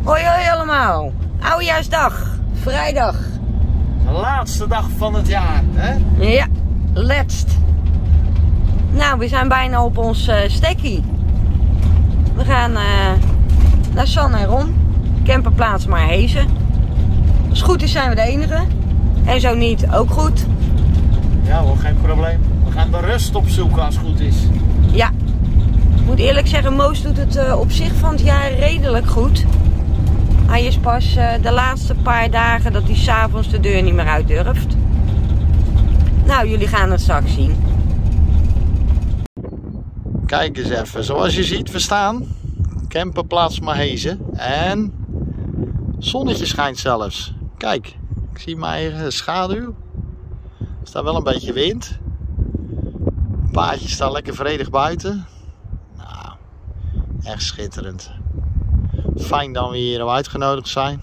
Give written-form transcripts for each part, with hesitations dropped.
Hoi hoi allemaal. Oudejaarsdag. Vrijdag. De laatste dag van het jaar, hè? Ja, letst. Nou, we zijn bijna op ons stekkie. We gaan naar San en Ron. Camperplaats Maarhezen. Als het goed is zijn we de enige. En zo niet, ook goed. Ja hoor, geen probleem. We gaan de rust opzoeken als het goed is. Ja. Ik moet eerlijk zeggen, Moos doet het op zich van het jaar redelijk goed. Hij is pas de laatste paar dagen dat hij 's avonds de deur niet meer uit durft. Nou, jullie gaan het straks zien. Kijk eens even, zoals je ziet, we staan. Camperplaats Maarhezen. En zonnetje schijnt zelfs. Kijk, ik zie mijn eigen schaduw. Er staat wel een beetje wind. Het paardje staat lekker vredig buiten. Nou, echt schitterend. Fijn dat we hier uitgenodigd zijn.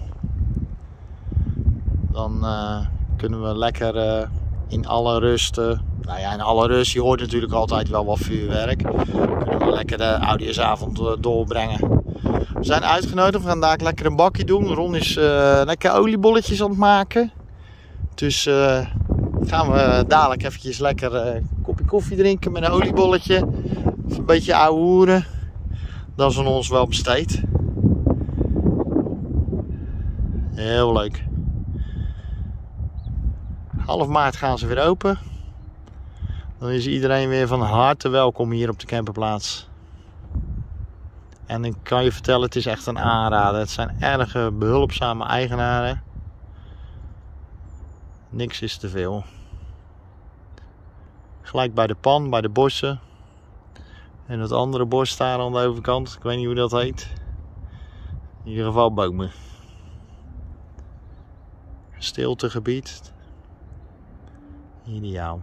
Dan kunnen we lekker in alle rust. Nou ja, in alle rust. Je hoort natuurlijk altijd wel wat vuurwerk. Kunnen we lekker de oudejaarsavond doorbrengen. We zijn uitgenodigd. We gaan daar lekker een bakje doen. Ron is lekker oliebolletjes aan het maken. Dus gaan we dadelijk eventjes lekker een kopje koffie drinken met een oliebolletje. Of een beetje ouwe hoeren. Dat is aan ons wel besteed. Heel leuk. Half maart gaan ze weer open. Dan is iedereen weer van harte welkom hier op de camperplaats. En ik kan je vertellen, het is echt een aanrader. Het zijn erg behulpzame eigenaren. Niks is te veel. Gelijk bij de pan, bij de bossen. En het andere bos daar aan de overkant. Ik weet niet hoe dat heet. In ieder geval bomen. Stiltegebied. Ideaal.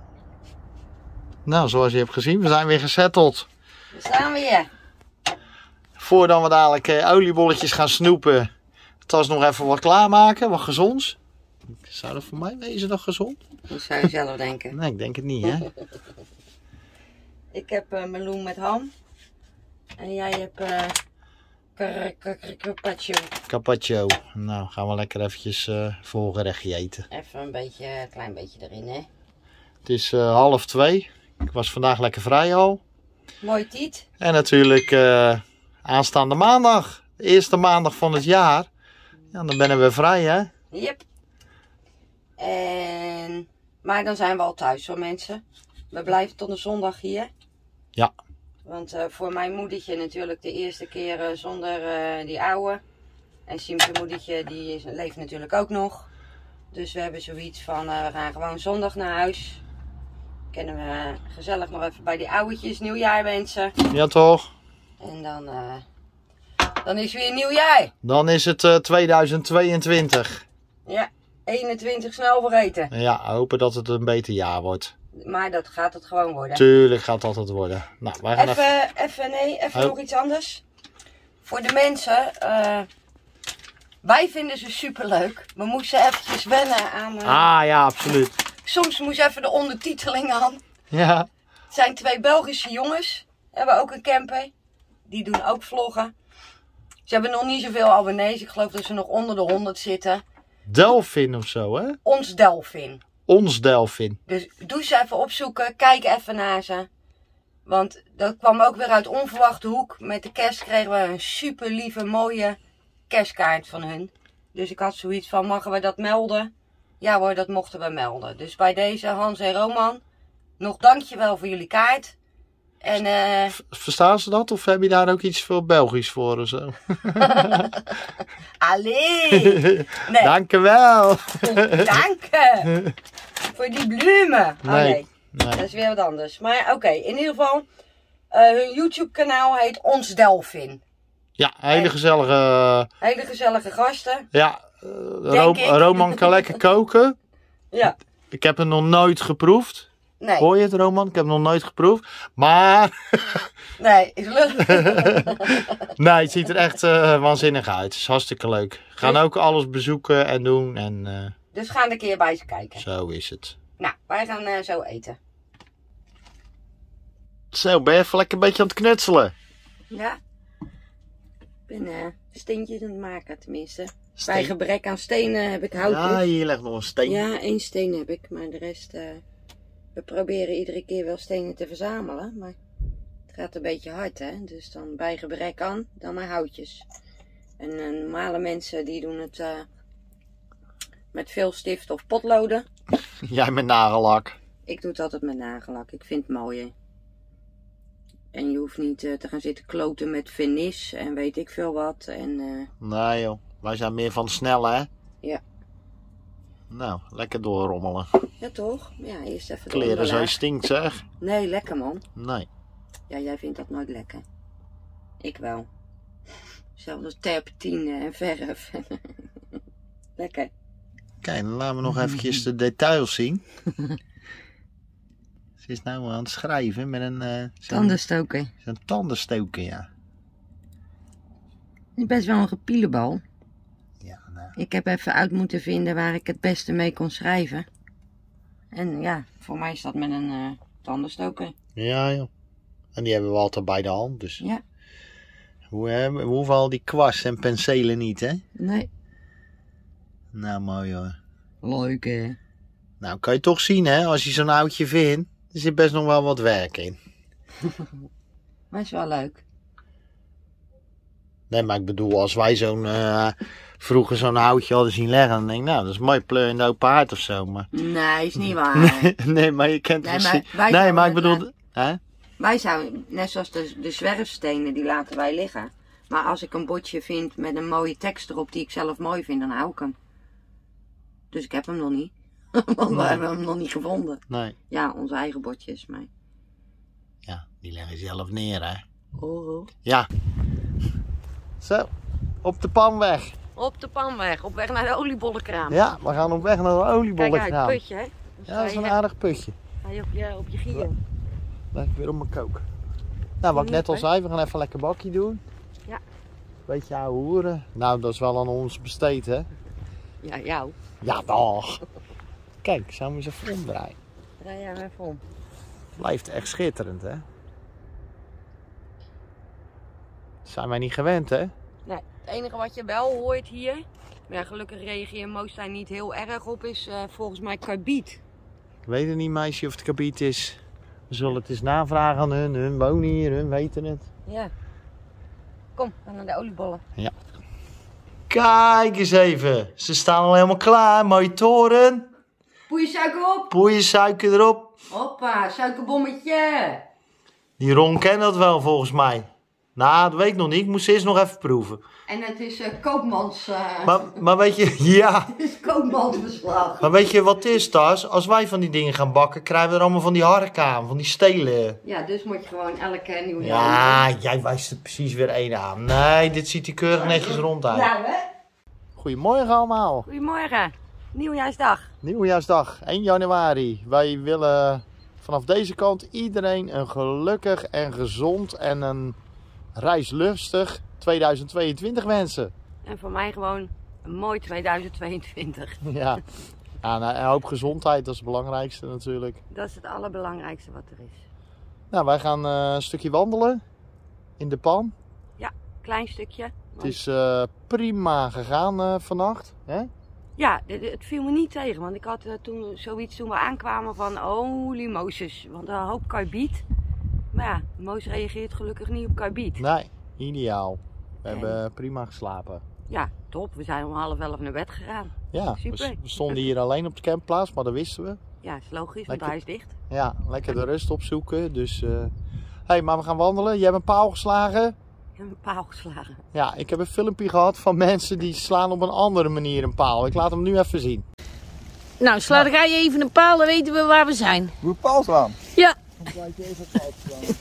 Nou, zoals je hebt gezien, we zijn weer gesetteld. We staan weer. Voordat we dadelijk oliebolletjes gaan snoepen, tas nog even wat klaarmaken, wat gezonds. Zou dat voor mij wezen nog gezond? Dat zou je zelf denken. Nee, ik denk het niet, hè? Ik heb meloen met ham. En jij hebt carpaccio. Carpaccio. Nou, gaan we lekker eventjes voorgerechtje eten. Even een klein beetje erin, hè. Het is 1:30. Ik was vandaag lekker vrij al. Mooi tiet. En natuurlijk aanstaande maandag. De eerste maandag van het jaar. Ja, dan ben we vrij, hè? Yep. Maar dan zijn we al thuis hoor mensen. We blijven tot de zondag hier. Ja. Want voor mijn moedertje natuurlijk de eerste keer zonder die oude. En Siem's moedertje die leeft natuurlijk ook nog. Dus we hebben zoiets van we gaan gewoon zondag naar huis. Kunnen we gezellig nog even bij die ouwetjes nieuwjaar wensen. Ja toch? En dan is weer nieuwjaar. Dan is het 2022. Ja, 21 snel vergeten. Ja, hopen dat het een beter jaar wordt. Maar dat gaat het gewoon worden. Tuurlijk gaat dat het worden. Nou, wij gaan even nog iets anders. Voor de mensen. Wij vinden ze superleuk. We moesten eventjes wennen aan... ja, absoluut. Soms moest even de ondertiteling aan. Ja. Het zijn 2 Belgische jongens. Hebben ook een camper. Die doen ook vloggen. Ze hebben nog niet zoveel abonnees. Ik geloof dat ze nog onder de 100 zitten. Delfin of zo, hè? Ons Delfin. Ons Delfin. Dus doe ze even opzoeken. Kijk even naar ze. Want dat kwam ook weer uit onverwachte hoek. Met de kerst kregen we een super lieve, mooie kerstkaart van hun. Dus ik had zoiets van, mogen we dat melden? Ja hoor, dat mochten we melden. Dus bij deze Hans en Roman, nog dankjewel voor jullie kaart. En verstaan ze dat? Of heb je daar ook iets voor Belgisch voor of zo? Allee! Nee. Dankjewel! Dank voor die bloemen. Nee. Dat is weer wat anders. Maar oké, in ieder geval, hun YouTube kanaal heet Ons Delfin. Ja, hele gezellige gasten. Ja, Roman kan lekker koken. Ja. Ik heb het nog nooit geproefd. Nee. Hoor je het, Roman? Ik heb het nog nooit geproefd. Maar... Nee, is leuk. Nee, het ziet er echt waanzinnig uit. Het is hartstikke leuk. We gaan ook alles bezoeken en doen. En, dus gaan een keer bij ze kijken. Zo is het. Nou, wij gaan zo eten. Zo, ben je even lekker een beetje aan het knutselen? Ja. Ik ben steentjes aan het maken, tenminste. Bij gebrek aan stenen heb ik houtjes. Ja, hier ligt nog een steen. Ja, 1 steen heb ik, maar de rest... we proberen iedere keer wel stenen te verzamelen, maar het gaat een beetje hard, hè. Dus dan bij gebrek aan, dan maar houtjes. En normale mensen die doen het met veel stift of potloden. Jij met nagellak. Ik doe het altijd met nagellak, ik vind het mooier. En je hoeft niet te gaan zitten kloten met vernis en weet ik veel wat. En, Nee joh, wij zijn meer van snel hè. Ja. Nou, lekker doorrommelen. Ja toch? Ja, eerst even Kleren zo stinkt zeg. Nee, lekker man. Nee. Ja, jij vindt dat nooit lekker. Ik wel. Zelfs als terpentine en verf. Lekker. Kijk, dan laten we nog eventjes de details zien. Ze is nou aan het schrijven met een... Tandenstoker. Zo'n tandenstoker, ja. Het is best wel een gepielenbal. Ja, nou. Ik heb even uit moeten vinden waar ik het beste mee kon schrijven. En ja, voor mij is dat met een tandenstoker. Ja, joh. En die hebben we altijd bij de hand, dus... Ja. We hoeven al die kwast en penselen niet, hè? Nee. Nou, mooi hoor. Leuk hè. Nou, kan je toch zien, hè? Als je zo'n oudje vindt, er zit best nog wel wat werk in. Maar is wel leuk. Nee, maar ik bedoel, als wij vroeger zo'n houtje hadden zien leggen, dan denk ik, nou, dat is mooi pleur in de open haard of zo. Maar... Nee, is niet waar. Nee, maar je kent het nee, nee, maar ik bedoel... Hè? Wij zouden, net zoals de zwerfstenen, die laten wij liggen. Maar als ik een botje vind met een mooie tekst erop die ik zelf mooi vind, dan hou ik hem. Dus ik heb hem nog niet. Want we hebben hem nog niet gevonden. Nee. Ja, onze eigen botjes, maar... Ja, die leggen zelf neer, hè. Oh. Ja. Zo, op de pan weg. Op de panweg, op weg naar de oliebollenkraam. Ja, we gaan op weg naar de oliebollenkraam. Kijk uit, putje, hè. Dus ja, dat is een aardig putje. Ga je op je gieren. Leg ik weer op mijn kook. Nou, wat ik net al zei, we gaan even lekker bakkie doen. Ja. Beetje ouwe hoeren. Nou, dat is wel aan ons besteed, hè. Ja, jou. Ja, dag. Kijk, zou we eens even omdraaien. Draai jij hem even om. Blijft echt schitterend, hè. Dat zijn wij niet gewend, hè. Nee, het enige wat je wel hoort hier, maar ja, gelukkig reageert Moos daar niet heel erg op, is volgens mij karbiet. Ik weet het niet, meisje, of het kabiet is. We zullen het eens navragen aan hun. Hun wonen hier, hun weten het. Ja. Kom, we gaan naar de oliebollen. Ja. Kijk eens even. Ze staan al helemaal klaar. Mooie toren. Poeiersuiker op. Poeiersuiker erop. Hoppa, suikerbommetje. Die Ron kent dat wel volgens mij. Nou, dat weet ik nog niet. Ik moest eerst nog even proeven. En het is koopmans... Maar weet je, ja. Het is koopmansbeslag. Maar weet je wat het is, Tas? Als wij van die dingen gaan bakken, krijgen we er allemaal van die harken aan. Van die stelen. Ja, dus moet je gewoon elke nieuwe... Ja, jij wijst er precies weer één aan. Nee, dit ziet er keurig netjes rond uit. Nou hè. Goedemorgen allemaal. Goedemorgen. Nieuwjaarsdag. Nieuwjaarsdag, 1 januari. Wij willen vanaf deze kant iedereen een gelukkig en gezond en een reislustig 2022 wensen. En voor mij gewoon een mooi 2022. Ja, ja, nou, een hoop gezondheid, dat is het belangrijkste natuurlijk. Dat is het allerbelangrijkste wat er is. Nou, wij gaan een stukje wandelen in de pan. Ja, klein stukje. Het is prima gegaan vannacht. Hè? Ja, het viel me niet tegen, want ik had toen we aankwamen van holy Moses, want een hoop karbiet. Maar ja, Moos reageert gelukkig niet op karbiet. Nee, ideaal. We hebben prima geslapen. Ja, top. We zijn om 10:30 naar bed gegaan. Ja, super. We stonden hier alleen op de campplaats, maar dat wisten we. Ja, is logisch, want hij is dicht. Ja, lekker de rust opzoeken. Dus, hey, maar we gaan wandelen. Jij hebt een paal geslagen. Ik heb een paal geslagen. Ja, ik heb een filmpje gehad van mensen die slaan op een andere manier een paal. Ik laat hem nu even zien. Nou, sla jij even een paal, dan weten we waar we zijn. Moet paal slaan? Ja. Dan laat je even paal slaan.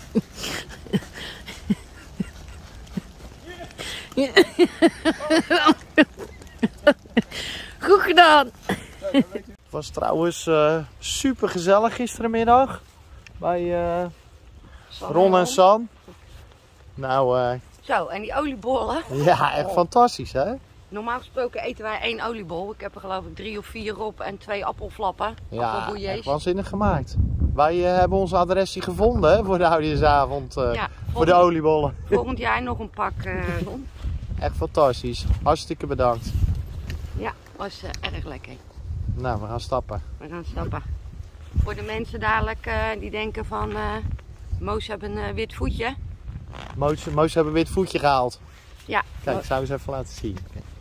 Goed gedaan. Het was trouwens super gezellig gisterenmiddag bij Ron en San. Nou, Zo, en die oliebollen. ja, echt fantastisch hè? Normaal gesproken eten wij 1 oliebol. Ik heb er geloof ik 3 of 4 op en 2 appelflappen. Ja, echt Appelbouillés. waanzinnig gemaakt. Wij hebben ons adresje gevonden hè, voor de oudejaarsavond. Ja, voor de oliebollen. volgend jaar nog een pak, Ron. Echt fantastisch. Hartstikke bedankt. Ja, was erg lekker. Nou, we gaan stappen. We gaan stappen. Voor de mensen dadelijk die denken van Moos hebben een wit voetje. Moos hebben wit voetje gehaald. Ja. Kijk, ik zou eens even laten zien.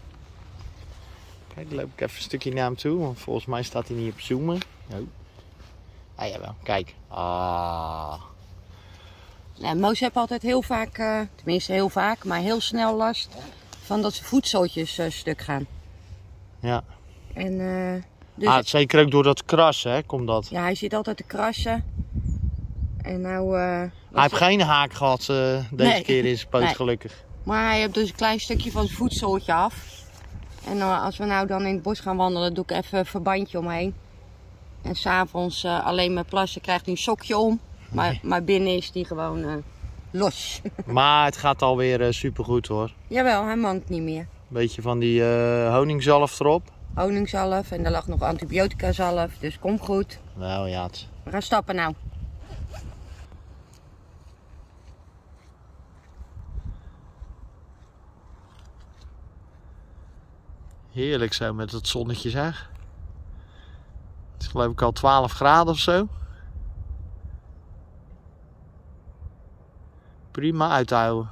Kijk, dan loop ik even een stukje naar hem toe, want volgens mij staat hij niet op zoomen. Oh. Ah jawel, kijk. Ah. Nou, Moos heeft altijd heel vaak, tenminste heel vaak, maar heel snel last van dat zijn voetzootjes stuk gaan. Ja. En, dus Zeker ook door dat krassen, hè, komt dat. ja, hij zit altijd te krassen. En nou... Hij heeft geen haak gehad deze keer in zijn poot, Nee. gelukkig. Maar hij heeft dus een klein stukje van zijn voetzooltje af. En als we nou dan in het bos gaan wandelen, doe ik even een verbandje omheen. En s'avonds alleen met plassen krijgt hij een sokje om. Maar binnen is hij gewoon los. Maar het gaat alweer supergoed hoor. Jawel, hij mankt niet meer. Beetje van die honingzalf erop. Honingzalf en er lag nog antibiotica zalf, dus komt goed. Nou ja, We gaan stappen nou. heerlijk zo met het zonnetje zeg. Het is geloof ik al 12 graden of zo. Prima uit te houden.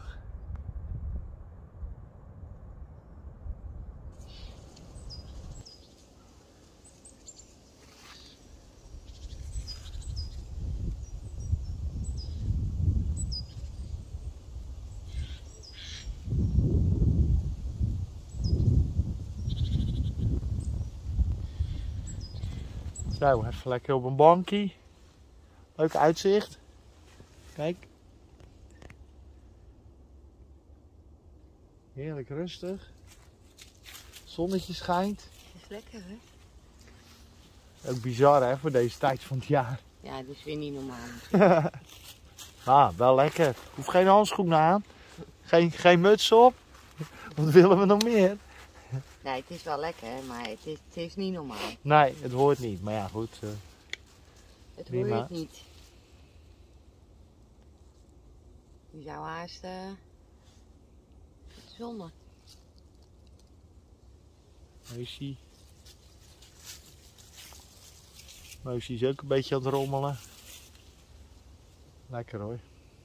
Zo, even lekker op een bankje. Leuk uitzicht. Kijk. Heerlijk rustig. Zonnetje schijnt. Dat is lekker hè? Ook bizar hè, voor deze tijd van het jaar. Ja, dat is weer niet normaal. Wel lekker. Hoeft geen handschoenen aan. Geen muts op. Wat willen we nog meer? Nee, het is wel lekker, maar het is niet normaal. Nee, het hoort niet. Maar ja, goed. Het prima. hoort niet. Je zou haast het zonne. Moosje. Moosje is ook een beetje aan het rommelen. Lekker hoor.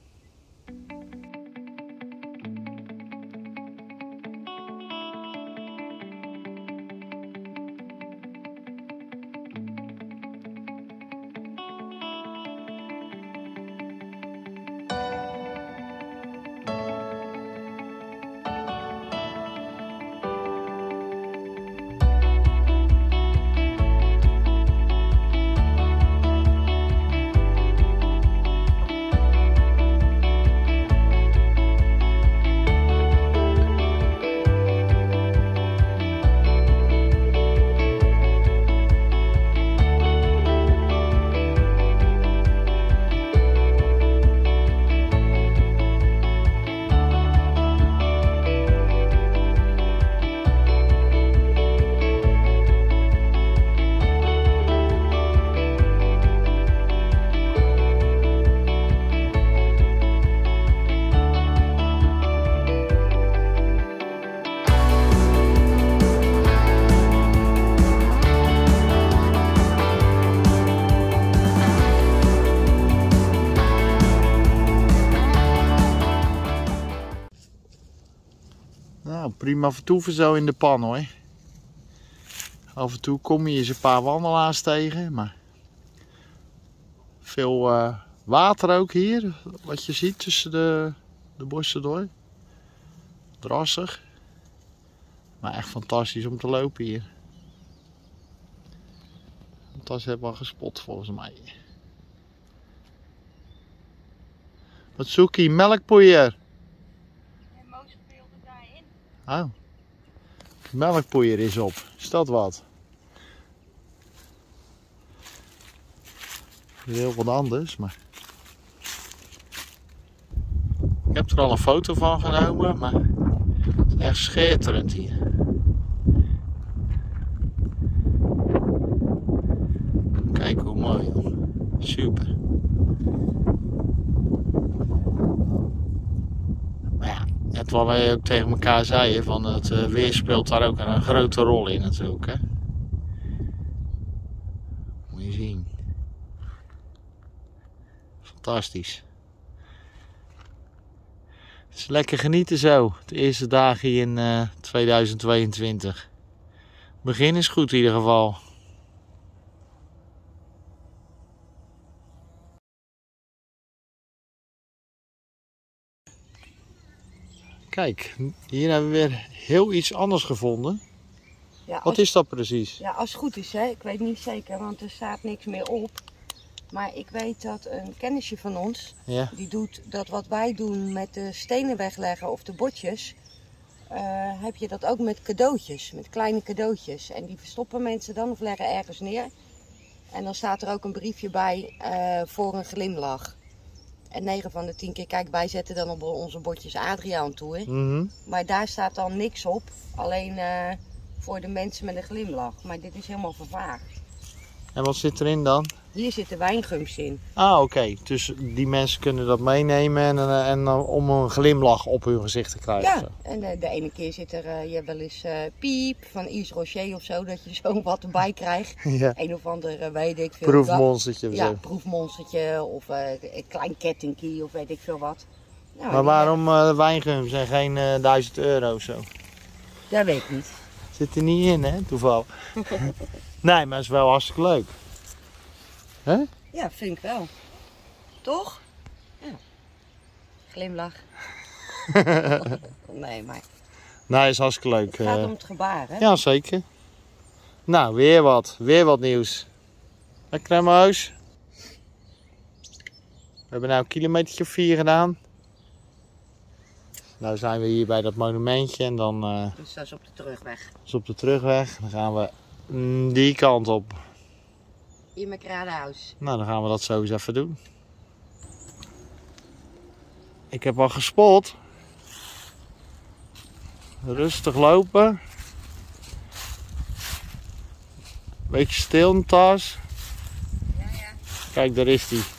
Nou, prima vertoeven zo in de pan hoor. Af en toe kom je eens een paar wandelaars tegen, maar veel water ook hier, wat je ziet tussen de bossen door. Drassig, maar echt fantastisch om te lopen hier. Dat hebben we al gespot volgens mij. Wat zoek je? Melkpoeier? Oh, melkpoeier is op. Is dat wat? Heel wat anders, maar... Ik heb er al een foto van genomen, maar het is echt schitterend hier. Kijk hoe mooi. Super. Maar ja, net wat wij ook tegen elkaar zeiden, van het weer speelt daar ook een grote rol in natuurlijk. Hè? Moet je zien. Fantastisch. Het is lekker genieten zo, de eerste dagen in 2022. Begin is goed in ieder geval. Kijk, hier hebben we weer heel iets anders gevonden. Ja, Wat is dat precies? Ja, als het goed is, hè. Ik weet niet zeker, want er staat niks meer op. Maar ik weet dat een kennisje van ons, Ja. die doet dat wat wij doen met de stenen wegleggen of de botjes. Heb je dat ook met cadeautjes, met kleine cadeautjes. En die verstoppen mensen dan of leggen ergens neer. En dan staat er ook een briefje bij voor een glimlach. En 9 van de 10 keer, kijk, wij zetten dan op onze botjes Adriaan toe. Hè? Mhm. Maar daar staat dan niks op. Alleen voor de mensen met een glimlach. Maar dit is helemaal vervaagd. En wat zit erin dan? Hier zitten wijngums in. Ah, oké. Dus die mensen kunnen dat meenemen en om een glimlach op hun gezicht te krijgen. Ja, en de ene keer zit er je hebt wel eens piep van Yves Rocher of zo. Dat je zo wat erbij krijgt. Ja. Een of andere, weet ik veel. Proefmonstertje of Ja, zo. proefmonstertje of een klein kettingkie of weet ik veel wat. Nou, Maar waarom wijngums en geen €1000 of zo? Dat weet ik niet. Zit er niet in, hè, toevallig. Nee, maar het is wel hartstikke leuk. Hè? Ja, vind ik wel. Toch? Ja. Glimlach. Nee, maar Nee, is hartstikke leuk. het gaat om het gebaar, hè? Ja, zeker. Nou, weer wat nieuws. Lekker naar mijn huis. We hebben nou een kilometertje of 4 gedaan. Nou zijn we hier bij dat monumentje en dan Dus dat is op de terugweg. is op de terugweg. Dan gaan we die kant op. In mijn kradenhuis. Nou, dan gaan we dat zo eens even doen. Ik heb al gespot. Rustig lopen. Beetje stil in de tas. Ja, ja. Kijk, daar is die.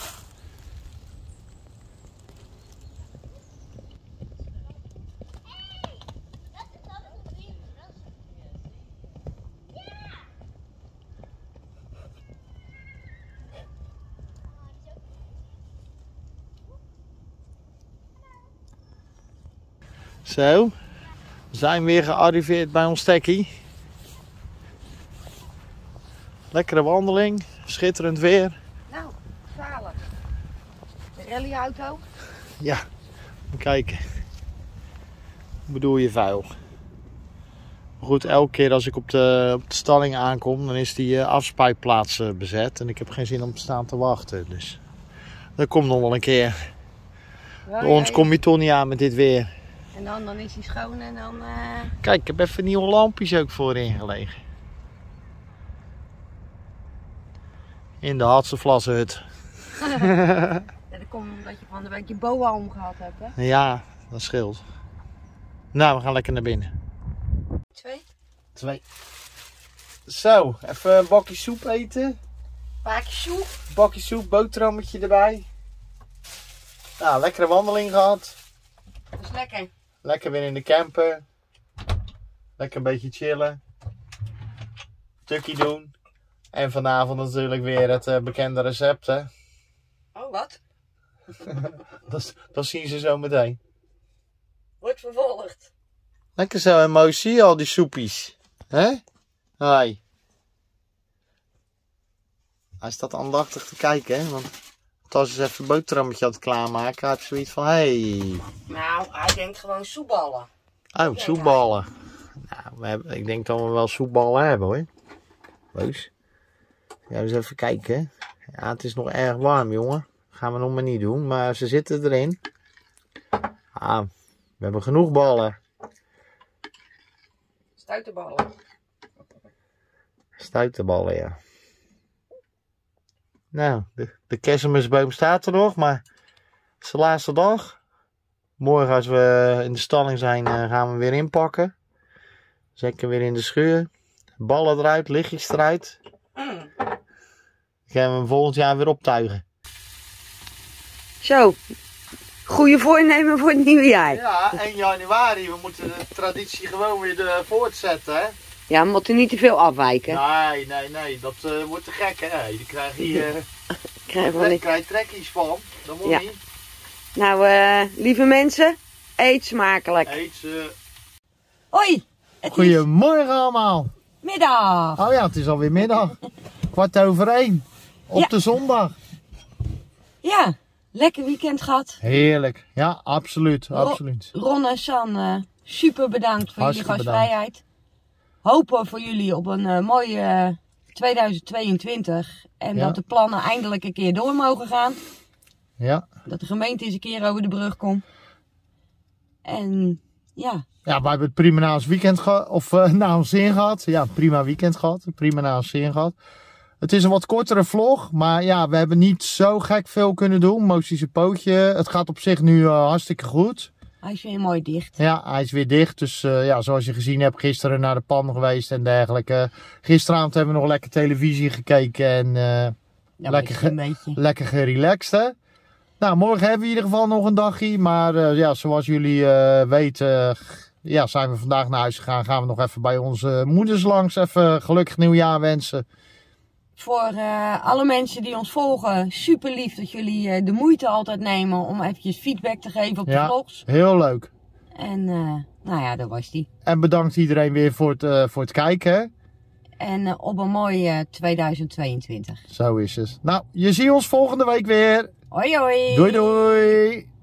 Zo, we zijn weer gearriveerd bij ons stekkie. Lekkere wandeling, schitterend weer. Nou, zalig. De rallyauto. Ja, kijken. Hoe bedoel je vuil? Maar goed, elke keer als ik op de stalling aankom, dan is die afspuitplaats bezet. En ik heb geen zin om te staan te wachten. Dus dat komt nog wel een keer. Ja, Bij ons ja, kom je toch niet aan met dit weer. En dan is hij schoon en dan... Kijk, ik heb even nieuwe lampjes ook voorin gelegen. In de Hatseflassenhut. Ja, dat komt omdat je van de week je boa omgehad hebt, hè? Ja, dat scheelt. Nou, we gaan lekker naar binnen. 2. Zo, even een bakje soep eten. Paakje soep. Bakje soep, boterhammetje erbij. Nou, lekkere wandeling gehad. Dat is lekker. Lekker weer in de camper. Lekker een beetje chillen. Tukkie doen. En vanavond natuurlijk weer het bekende recept, hè. Oh, wat? Dat zien ze zo meteen. Wordt vervolgd. Lekker zo emotie, al die soepies. Hè? Hoi. Hij staat aandachtig te kijken, hè. Want als hij even een boterhammetje aan het klaarmaken, had hij zoiets van, hey. Nou, hij denkt gewoon soepballen. Oh, soepballen. Nou, ik denk dat we wel soepballen hebben, hoor. Wees. Ja, eens even kijken. Ja, het is nog erg warm, jongen. Gaan we nog maar niet doen, maar ze zitten erin. Ah, we hebben genoeg ballen. Stuiterballen. Stuiterballen, ja. Nou, de kerstmisboom staat er nog, maar het is de laatste dag. Morgen als we in de stalling zijn, gaan we weer inpakken. Zeker weer in de schuur. Ballen eruit, lichtjes eruit. Gaan we hem volgend jaar weer optuigen. Zo, goede voornemen voor het nieuwe jaar. Ja, 1 januari. We moeten de traditie gewoon weer voortzetten, hè? Ja, we moeten niet te veel afwijken. Nee. Dat wordt te gek, hè? Hey, daar krijg je Krijgen trekkies van. Dat moet Ja. niet. Nou, lieve mensen, eet smakelijk. Eet ze. Hoi, het Goedemorgen allemaal. is middag. Oh ja, het is alweer middag. 1:15. Op Ja. de zondag. Ja, lekker weekend gehad. Heerlijk. Ja, absoluut. Absoluut. Ron en San, super bedankt voor jullie Hartstikke gastvrijheid. Hopen voor jullie op een mooie 2022. En Ja. dat de plannen eindelijk een keer door mogen gaan. Ja. Dat de gemeente eens een keer over de brug komt. En ja, Ja, wij hebben het prima na ons weekend gehad. Of na ons zin gehad. Ja, prima weekend gehad. Prima na ons zin gehad. Het is een wat kortere vlog. Maar ja, we hebben niet zo gek veel kunnen doen. Moos is een pootje. Het gaat op zich nu hartstikke goed. hij is weer mooi dicht. Ja, hij is weer dicht. Dus ja, zoals je gezien hebt, gisteren naar de pan geweest en dergelijke. Gisteravond hebben we nog lekker televisie gekeken en Ja, lekker, een beetje. lekker gerelaxed, hè. Nou, morgen hebben we in ieder geval nog een dagje. Maar ja, zoals jullie weten, ja, zijn we vandaag naar huis gegaan. Gaan we nog even bij onze moeders langs. Even gelukkig nieuwjaar wensen. Voor alle mensen die ons volgen, super lief dat jullie de moeite altijd nemen om eventjes feedback te geven op de Ja. vlogs. Heel leuk. En nou ja, dat was die. En bedankt iedereen weer voor het kijken, hè. En op een mooi 2022. Zo is het. Nou, je ziet ons volgende week weer. Hoi hoi! Doei doei!